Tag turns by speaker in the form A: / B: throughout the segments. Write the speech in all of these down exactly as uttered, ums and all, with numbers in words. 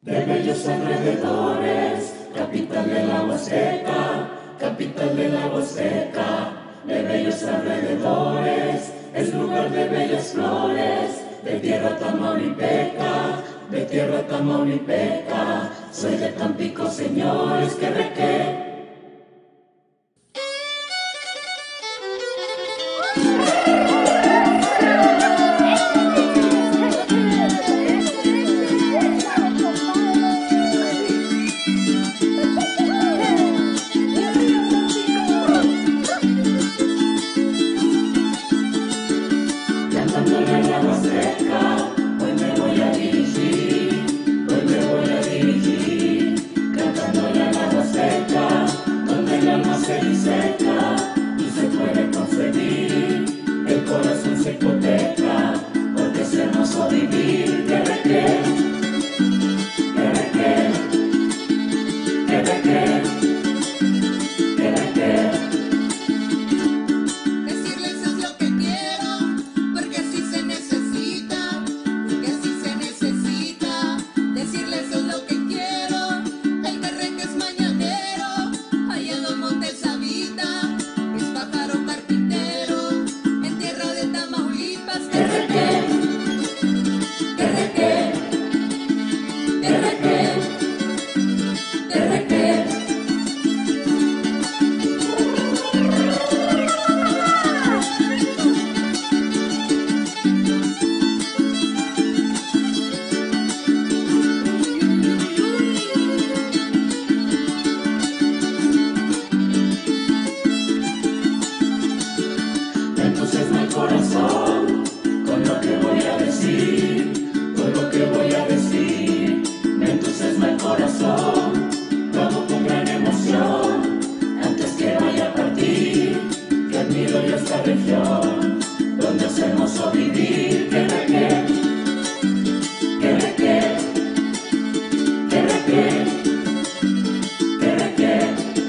A: De bellos alrededores, capital de la Huasteca, capital de la Huasteca. De bellos alrededores, es lugar de bellas flores, de tierra tamaulipeca, de tierra tamaulipeca. Soy de Tampico, señores, que reque. Cantándole a la Huasteca, hoy me voy a dirigir, hoy me voy a dirigir. Cantándole a la Huasteca, donde el alma se diseca y se puede concebir, el corazón se hipoteca, porque es hermoso vivir. Que reque, que reque, que reque, que reque.
B: Decirles es lo que quiero, porque así se necesita, porque así se necesita. Decirles es lo que quiero, el terreque es mañanero, allá en los montes habita, es pájaro carpintero, en tierra de Tamaulipas.
A: Que reque, que reque, que reque, que reque. Me entusiasma el corazón con lo que voy a decir, con lo que voy a decir. Me entusiasma el corazón, lo hago con gran emoción. Antes que vaya a partir, que admiro yo esta región, donde es hermoso vivir. Que reque, que reque, que reque, que reque.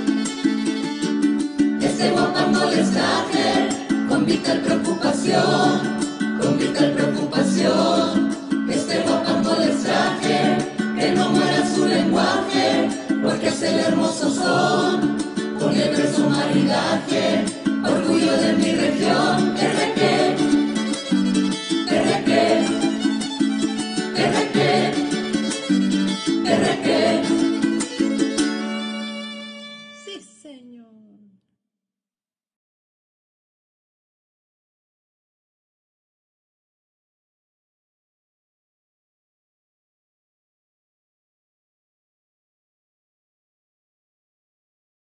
B: Este guapa molestaje, con vital preocupación, con vital preocupación. Este guapa molestaje, que no muera su lenguaje, porque es el hermoso son, con el preso maridaje, orgullo de mi región.